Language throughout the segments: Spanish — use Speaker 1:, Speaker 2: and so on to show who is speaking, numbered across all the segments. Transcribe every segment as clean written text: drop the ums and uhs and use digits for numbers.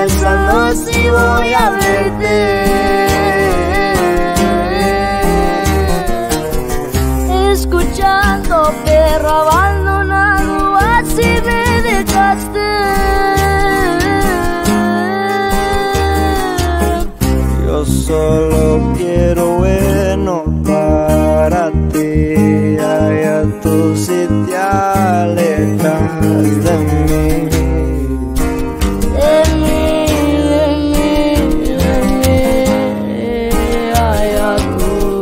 Speaker 1: pensando si voy a verte. Escuchando perro abandonado, así me dejaste.
Speaker 2: Yo solo quiero bueno para ti, allá tú si te alejas de mí.
Speaker 1: Allá tú.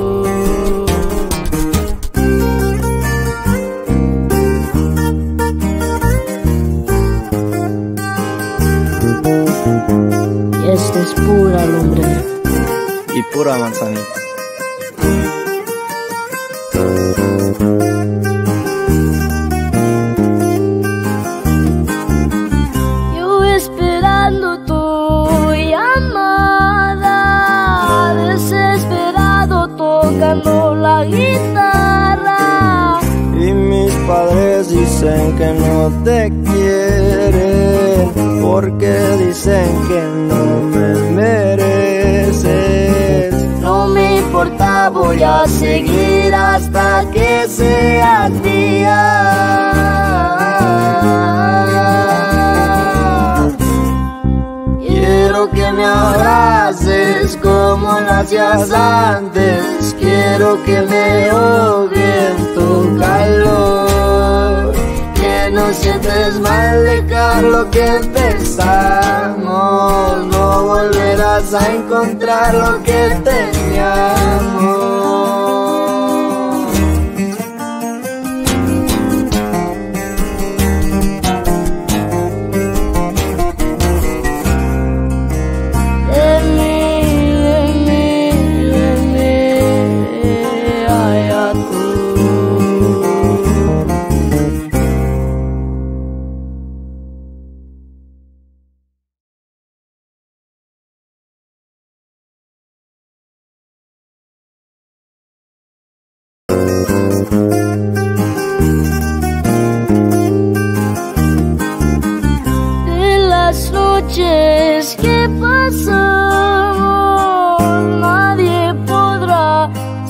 Speaker 1: Y esta es pura lumbre
Speaker 2: Y pura manzanita.
Speaker 1: Yo esperando tu llamada, desesperado tocando la guitarra.
Speaker 2: Y mis padres dicen que no te quieren, porque dicen que no me mereces.
Speaker 1: No me importa, voy a seguir hasta que sea día. Quiero que me abraces como lo hacías antes. Quiero que me ahogue en tu calor. Que no sientes mal dejar lo que empezamos. No volverás a encontrar lo que teníamos. Allá tú. De las noches que pasamos, nadie podrá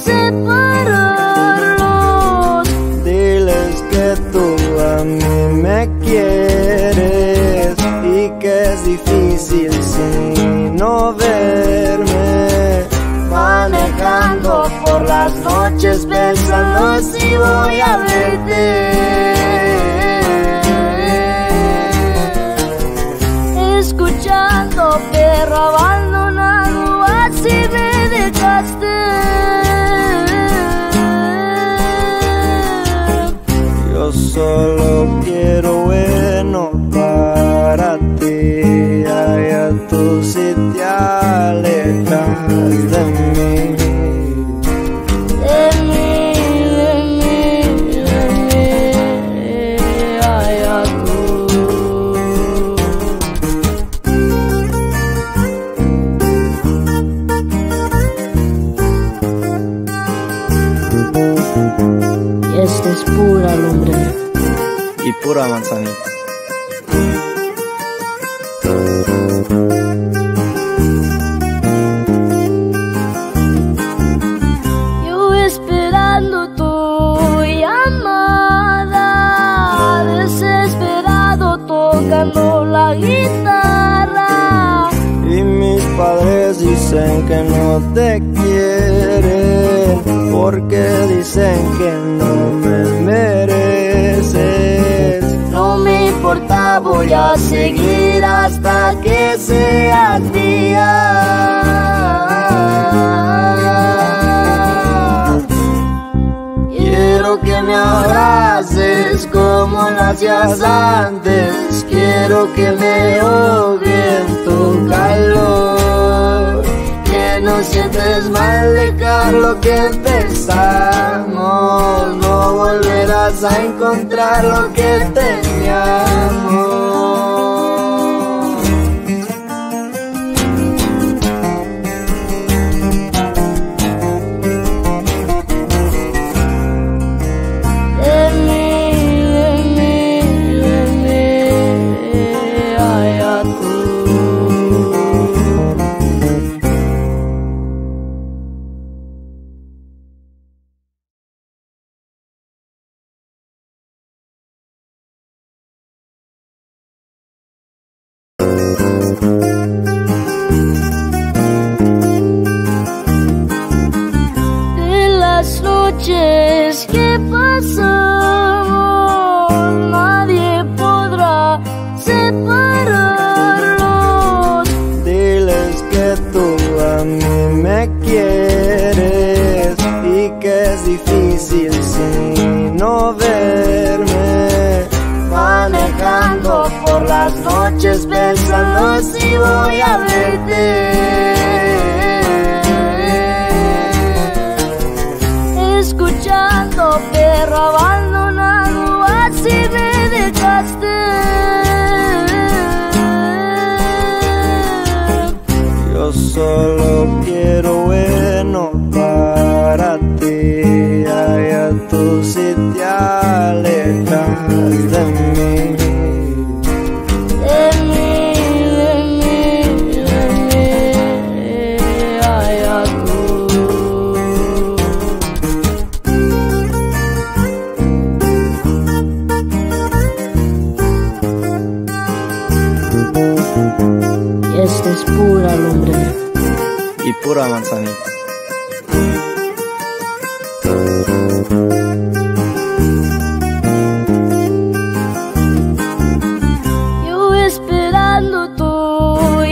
Speaker 1: separarnos.
Speaker 2: Diles que tú a mí me quieres y que es difícil sin no verme.
Speaker 1: Manejando por las noches pensando si voy a verte. Escuchando perro abandonado, así me dejaste.
Speaker 2: Yo solo quiero bueno para ti, allá tú si te alejas de mí.
Speaker 1: Allá tú. Y esta es pura lumbre
Speaker 2: Y pura manzanita.
Speaker 1: Yo esperando tu llamada, desesperado tocando la guitarra.
Speaker 2: Y mis padres dicen que no te quieren, porque dicen que no me mereces.
Speaker 1: No me importa, voy a seguir hasta que sea día. Quiero que me abraces como lo hacías antes. Quiero que me ahogue en tu calor. Que no sientes mal dejar lo que empezamos. No volverás a encontrar lo que teníamos. Allá tú. noches pensando si voy a verte.
Speaker 3: Escuchando perro abandonado, así me dejaste.
Speaker 2: Yo solo quiero bueno para ti. Allá tú si te alejas de mí.
Speaker 3: Allá tú. Y esta es pura lumbre
Speaker 2: Y pura manzanita.
Speaker 3: Yo esperando tu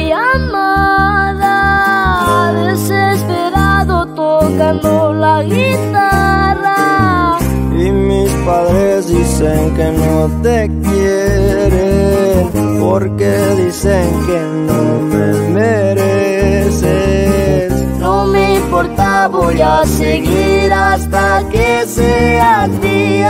Speaker 3: llamada, desesperado tocando la guitarra.
Speaker 2: Y mis padres dicen que no te quieren, porque dicen que no me mereces.
Speaker 1: No me importa, voy a seguir hasta que sea el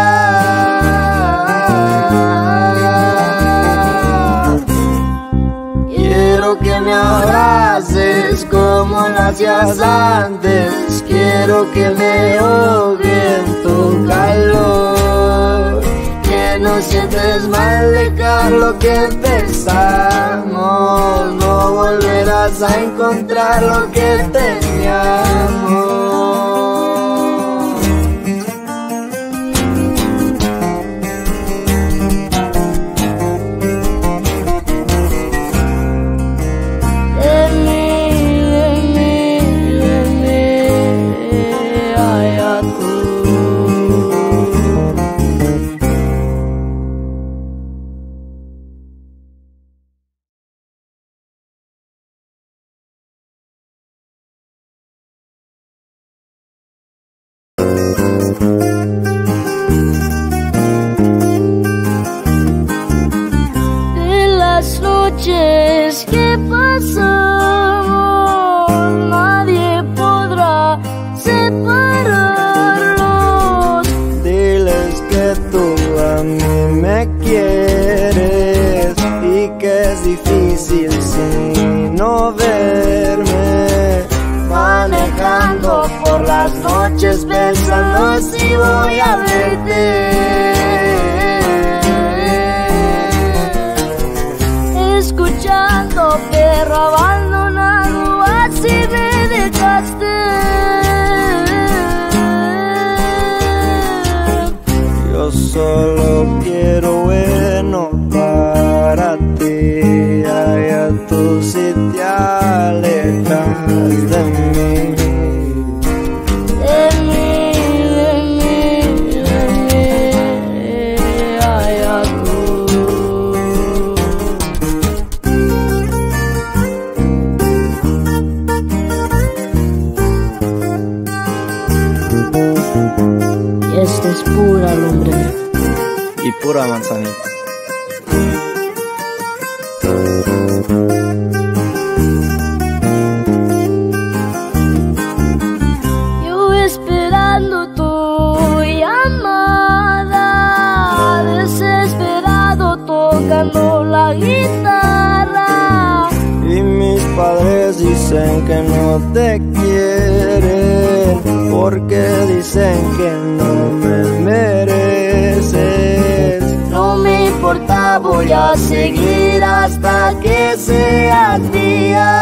Speaker 1: día. Quiero que me abraces como lo hacías antes. Quiero que me ahogue en tu calor. Que no sientes mal dejar lo que empezamos. No volverás a encontrar lo que teníamos.
Speaker 3: Allá tú. De las noches que pasamos, nadie podrá separarnos.
Speaker 2: Diles que tú a mí me quieres y que es difícil sin no verme.
Speaker 1: Manejando por las noches pensando si voy a verte.
Speaker 3: Escuchando perro abandonado, así me dejaste.
Speaker 2: Yo solo quiero bueno para ti. Allá tú si te alejas de mí.
Speaker 3: Allá tú. Y esta es pura lumbre
Speaker 2: Y pura manzanita.
Speaker 3: Yo esperando tu llamada, desesperado tocando la guitarra.
Speaker 2: Y mis padres dicen que no te quieren, porque dicen que no me mereces.
Speaker 1: No me importa, voy a seguir hasta que sea el día.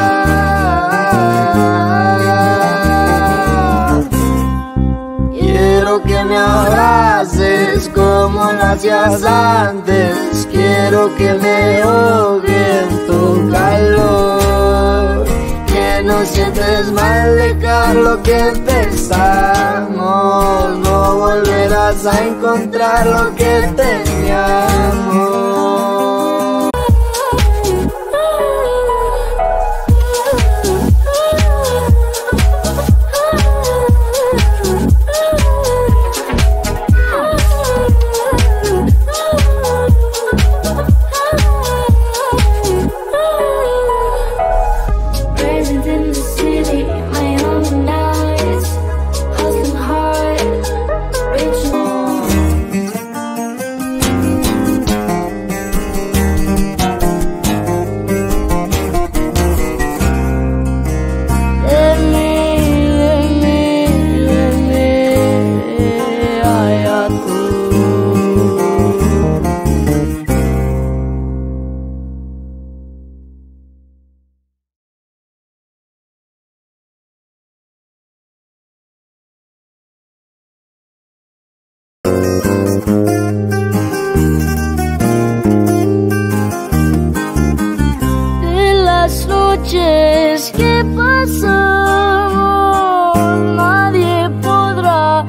Speaker 1: Quiero que me abraces como lo hacías antes. Quiero que me ahogue en tu calor. Que no sientes mal dejar lo que empezamos. No volverás a encontrar lo que teníamos.
Speaker 3: las noches que pasamos, nadie podrá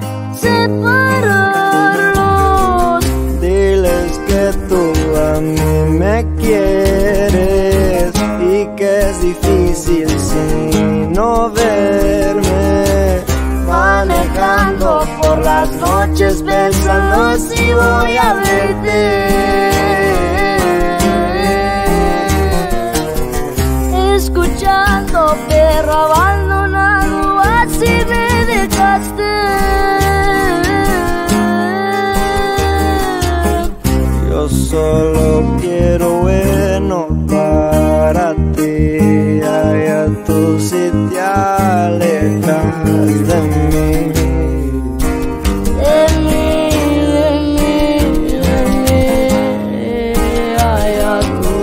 Speaker 3: separarnos.
Speaker 2: Diles que tú a mí me quieres y que es difícil sin no verme.
Speaker 1: Manejando por las noches pensando si voy a verte.
Speaker 3: Escuchando perro abandonado, así me dejaste.
Speaker 2: Yo solo quiero bueno para ti, allá tú si te alejas de mí.
Speaker 3: Allá tú.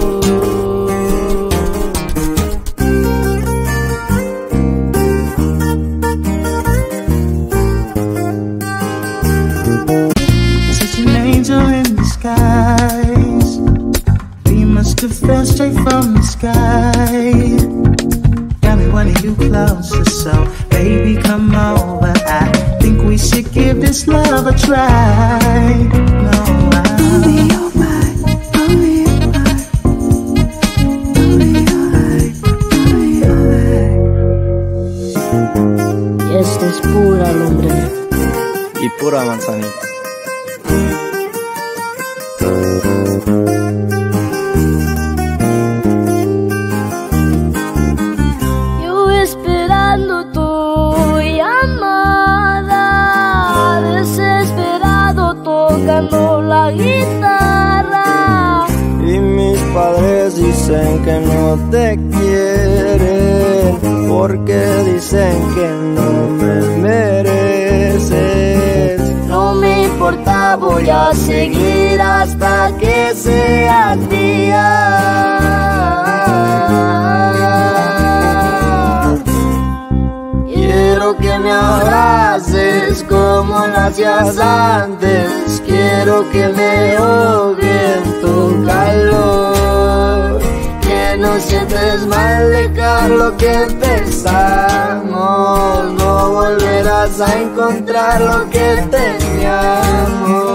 Speaker 4: Such an angel in disguise. We must have fell straight from the sky. Got me wanting you closer, so baby come over. I think we should give this love a try. No, I'll be alright. I'll be alright. I'll be alright. I'll be alright.
Speaker 3: Y esta es pura lumbre.
Speaker 2: Y pura manzanita.
Speaker 3: Yo esperando tu llamada, desesperado tocando la guitarra.
Speaker 2: Y mis padres dicen que no te quieren, porque dicen que no me mereces.
Speaker 1: No me importa, voy a seguir hasta que seas mía. Quiero que me abraces como lo hacías antes. Quiero que me ahogue en tu calor. Que no sientes mal dejar lo que empezamos. No volverás a encontrar lo que teníamos.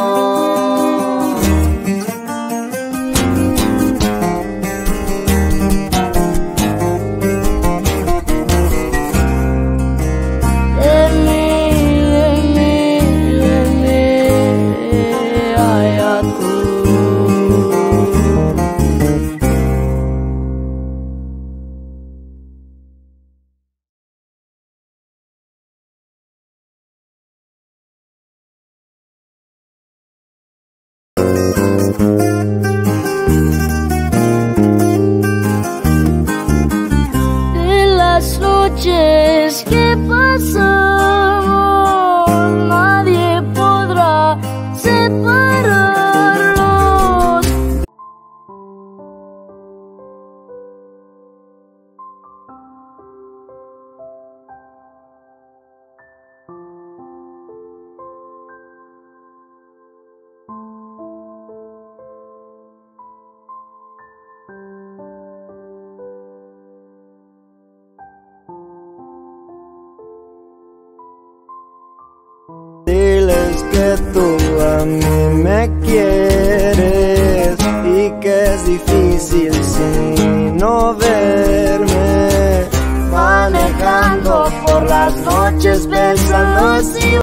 Speaker 3: Allá tú. De las noches que pasamos, nadie podrá separarnos.
Speaker 2: Diles que tú a mí me quieres y que es difícil sin no verme.
Speaker 1: Manejando por las noches pensando si